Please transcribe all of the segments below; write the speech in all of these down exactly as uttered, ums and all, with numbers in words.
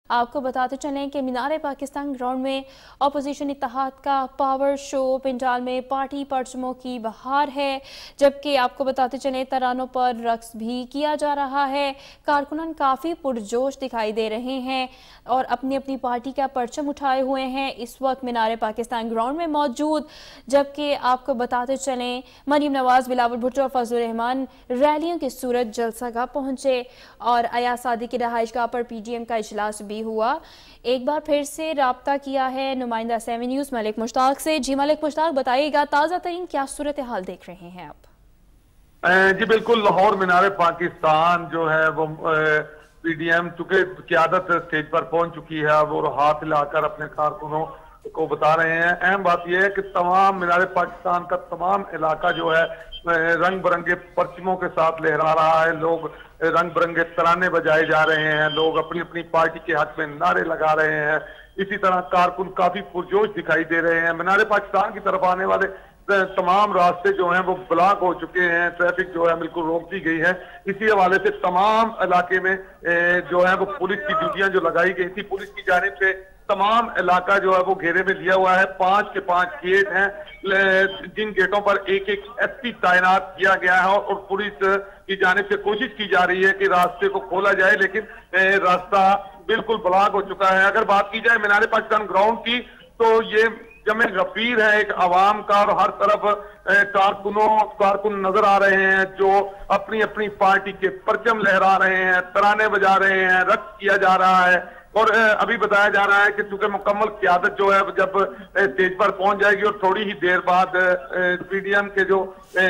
आपको बताते चलें कि मीनार पाकिस्तान ग्राउंड में अपोजिशन इत्तेहाद का पावर शो, पंडाल में पार्टी परचमों की बहार है, जबकि आपको बताते चलें तरानों पर रक्स भी किया जा रहा है। कारकुनान काफ़ी पुरजोश दिखाई दे रहे हैं और अपनी अपनी पार्टी का परचम उठाए हुए हैं इस वक्त मीनार पाकिस्तान ग्राउंड में मौजूद। जबकि आपको बताते चलें मरीम नवाज, बिलावल भुट्टो और फजलुर रहमान रैलियों की सूरत जलसागाह पहुंचे और अयाज सादी की रहायशगाह पर पी डी एम का इजलास भी हुआ। एक बार फिर से राब्ता किया है नुमाइंदा सेवन न्यूज़ मलिक मुश्ताक से। जी मलिक मुश्ताक, बताइएगा ताज़ा तरीन क्या सूरत हाल देख रहे हैं आप? जी बिल्कुल, लाहौर मीनार पाकिस्तान जो है वो पी डी एम चूंकि क़यादत स्टेज पर पहुंच चुकी है, वो हाथ हिलाकर अपने कारकुनों को बता रहे हैं। अहम बात यह है कि तमाम मीनार पाकिस्तान का तमाम इलाका जो है रंग बिरंगे परचमों के साथ लहरा रहा है। लोग रंग बिरंगे तराने बजाए जा रहे हैं, लोग अपनी अपनी पार्टी के हक में नारे लगा रहे हैं। इसी तरह कारकुन काफी पुरजोश दिखाई दे रहे हैं। मीनार पाकिस्तान की तरफ आने वाले तमाम रास्ते जो हैं वो ब्लॉक हो चुके हैं, ट्रैफिक जो है बिल्कुल रोक दी गई है। इसी हवाले से तमाम इलाके में जो है वो पुलिस की ड्यूटियां जो लगाई गई थी, पुलिस की जानिब से तमाम इलाका जो है वो घेरे में लिया हुआ है। पांच के पांच गेट हैं, जिन गेटों पर एक एक एस पी तैनात किया गया है और पुलिस की जानिब से कोशिश की जा रही है कि रास्ते को खोला जाए, लेकिन रास्ता बिल्कुल ब्लॉक हो चुका है। अगर बात की जाए मीनार पाकिस्तान ग्राउंड की, तो ये जमे गफीर है एक आवाम का और हर तरफ कारकुनों कारकुन नजर आ रहे हैं जो अपनी अपनी पार्टी के परचम लहरा रहे हैं, तराने बजा रहे हैं, रक्स किया जा रहा है। और अभी बताया जा रहा है कि चूंकि मुकम्मल क़यादत जो है जब स्टेज पर पहुंच जाएगी और थोड़ी ही देर बाद पी डी एम के जो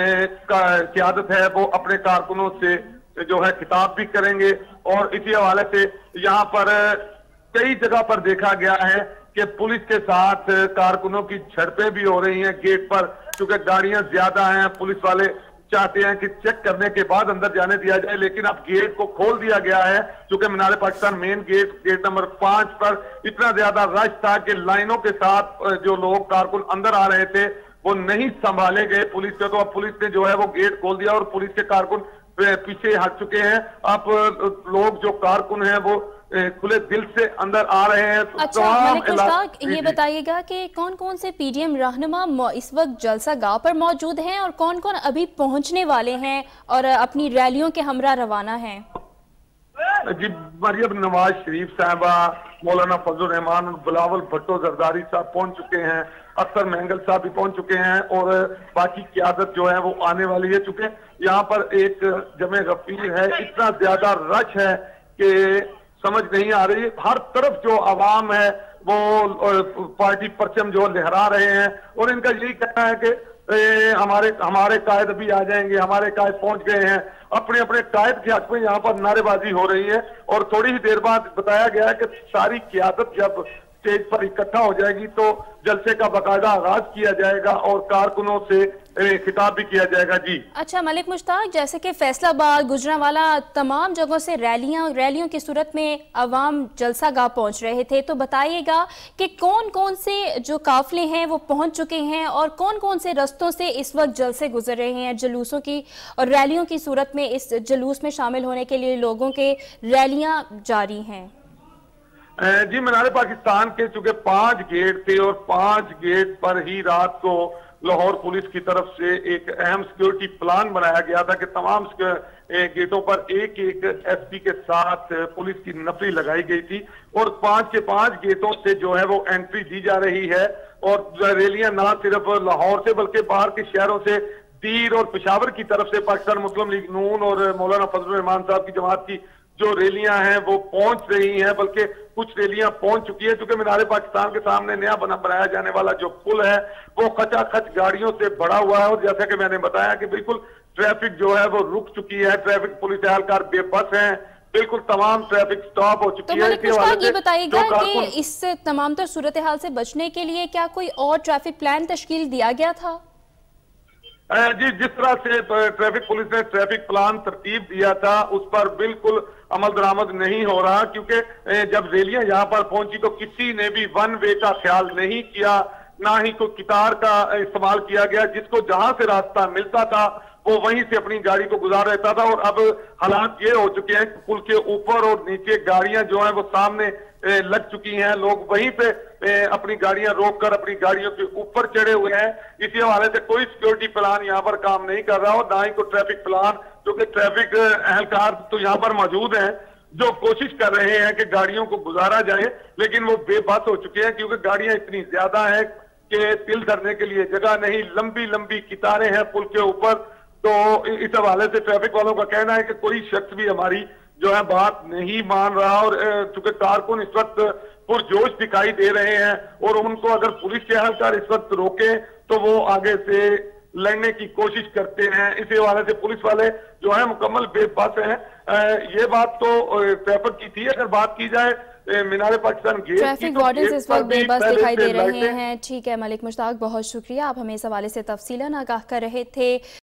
क़यादत है वो अपने कारकुनों से जो है खिताब भी करेंगे। और इसी हवाले से यहाँ पर कई जगह पर देखा गया है कि पुलिस के साथ कारकुनों की झड़पें भी हो रही हैं गेट पर, क्योंकि गाड़ियां ज्यादा हैं। पुलिस वाले चाहते हैं कि चेक करने के बाद अंदर जाने दिया जाए, लेकिन अब गेट को खोल दिया गया है। क्योंकि Minar Pakistan main gate gate number पांच पर इतना ज्यादा रश था कि लाइनों के साथ जो लोग कारकुन अंदर आ रहे थे वो नहीं संभाले गए पुलिस के, तो अब पुलिस ने जो है वो गेट खोल दिया और पुलिस के कारकुन पीछे हट चुके हैं। अब लोग जो कारकुन हैं वो खुले दिल से अंदर आ रहे हैं। अच्छा मलिक मुश्ताक, ये बताइएगा कि कौन कौन से पी डी एम रहनुमा इस वक्त जलसागाह पर मौजूद हैं और कौन कौन अभी पहुंचने वाले हैं और अपनी रैलियों के हमरा रवाना हैं? जी, मरियम नवाज शरीफ साहबा, मौलाना फजलुर रहमान और बिलावल भुट्टो जरदारी साहब पहुंच चुके हैं, अख्तर महंगल साहब भी पहुंच चुके हैं और बाकी क़यादत जो है वो आने वाली है। चूंकि यहाँ पर एक जमे गफीर है, इतना ज्यादा रश है कि समझ नहीं आ रही। हर तरफ जो आवाम है वो पार्टी परचम जो लहरा रहे हैं और इनका यही कहना है कि ए, हमारे हमारे कायद भी आ जाएंगे, हमारे कायद पहुंच गए हैं। अपने अपने कायद के हक में यहाँ पर नारेबाजी हो रही है और थोड़ी ही देर बाद बताया गया है कि सारी क़यादत जब स्टेज पर इकट्ठा हो जाएगी तो जलसे का बाकायदा आगाज किया जाएगा और कारकुनों से खिताब भी किया जाएगा। जी अच्छा मलिक मुश्ताक, जैसे कि फैसलाबाद, गुजरांवाला, तमाम जगहों से रैलियां रैलियों की सूरत में अवाम जलसागाह पहुंच रहे थे, तो बताइएगा कि कौन कौन से जो काफिले हैं वो पहुंच चुके हैं और कौन कौन से रस्तों से इस वक्त जलसे गुजर रहे हैं जुलूसों की और रैलियों की सूरत में इस जुलूस में शामिल होने के लिए लोगों के रैलियां जारी हैं? जी, मीनार पाकिस्तान के चूंकि पांच गेट थे और पांच गेट पर ही रात को लाहौर पुलिस की तरफ से एक अहम सिक्योरिटी प्लान बनाया गया था कि तमाम गेटों पर एक एक एस पी के साथ पुलिस की नफरी लगाई गई थी और पांच के पांच गेटों से जो है वो एंट्री दी जा रही है। और रैलियां ना सिर्फ लाहौर से बल्कि बाहर के शहरों से, दीर और पेशावर की तरफ से पाकिस्तान मुस्लिम लीग नून और मौलाना फजलुर रहमान साहब की जमात की जो रैलियां हैं वो पहुंच रही हैं, बल्कि कुछ रैलियां पहुंच चुकी है। क्योंकि मीनार पाकिस्तान के सामने नया बना बनाया जाने वाला जो पुल है वो खचाखच गाड़ियों से भरा हुआ है और जैसा कि मैंने बताया कि बिल्कुल ट्रैफिक जो है वो रुक चुकी है। ट्रैफिक पुलिस एहलकार बेबस हैं, बिल्कुल तमाम ट्रैफिक स्टॉप हो चुकी तो है। तो ये बताइएगा कि इस तमाम तर सूरत हाल से बचने के लिए क्या कोई और ट्रैफिक प्लान तश्कील दिया गया था? जी, जिस तरह से ट्रैफिक पुलिस ने ट्रैफिक प्लान तरतीब दिया था उस पर बिल्कुल अमल दरामद नहीं हो रहा, क्योंकि जब रैलियां यहाँ पर पहुंची तो किसी ने भी वन वे का ख्याल नहीं किया, ना ही कोई कितार का इस्तेमाल किया गया। जिसको जहां से रास्ता मिलता था वो वहीं से अपनी गाड़ी को गुजार रहता था। और अब हालात ये हो चुके हैं कि पुल के ऊपर और नीचे गाड़ियां जो है वो सामने लग चुकी हैं। लोग वहीं पे अपनी गाड़ियां रोककर अपनी गाड़ियों के ऊपर चढ़े हुए हैं। इसी हवाले से कोई सिक्योरिटी प्लान यहाँ पर काम नहीं कर रहा और ना ही कोई ट्रैफिक प्लान, क्योंकि ट्रैफिक एहलकार तो यहाँ पर मौजूद हैं जो कोशिश कर रहे हैं कि गाड़ियों को गुजारा जाए, लेकिन वो बेबस हो चुके हैं क्योंकि गाड़ियां इतनी ज्यादा हैं कि तिल धरने के लिए जगह नहीं। लंबी लंबी कितारें हैं पुल के ऊपर। तो इस हवाले से ट्रैफिक वालों का कहना है कि कोई शख्स भी हमारी जो है बात नहीं मान रहा और चूंकि कारकुन इस वक्त पुरजोश दिखाई दे रहे हैं और उनको अगर पुलिस के एहलकार इस वक्त रोके तो वो आगे से लड़ने की कोशिश करते हैं। इसी हवाले से पुलिस वाले जो है मुकम्मल बेबस हैं। ये बात तो पेपर की थी। अगर बात की जाए Minar Pakistan gate, traffic wardens इस वक्त बेबस दिखाई दे रहे हैं। ठीक है मलिक मुश्ताक, बहुत शुक्रिया, आप हमें इस हवाले से तफसीलन आगाह कर रहे थे।